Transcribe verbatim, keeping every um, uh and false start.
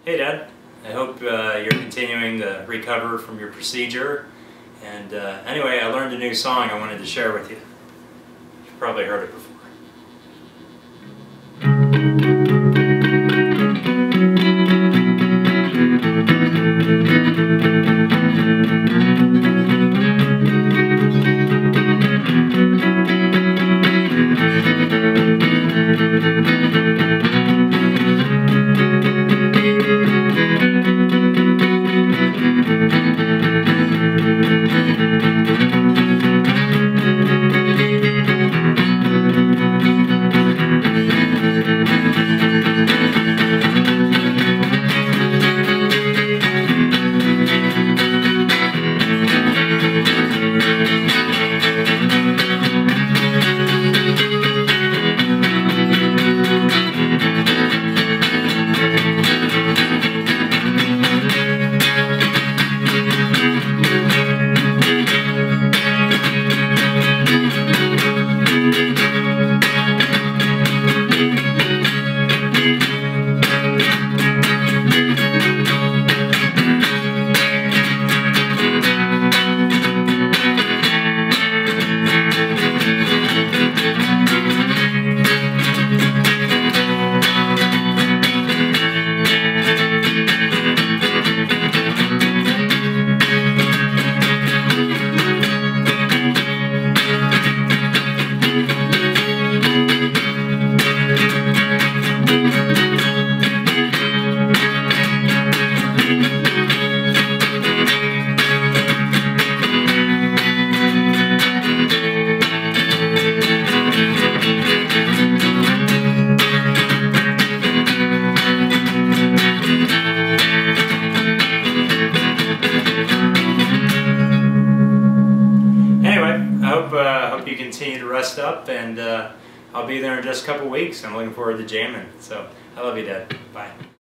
Hey Dad, I hope uh, you're continuing to recover from your procedure. And uh, anyway, I learned a new song I wanted to share with you. You've probably heard it before. I hope, uh, hope you continue to rest up, and uh, I'll be there in just a couple weeks. I'm looking forward to jamming. So I love you, Dad. Bye.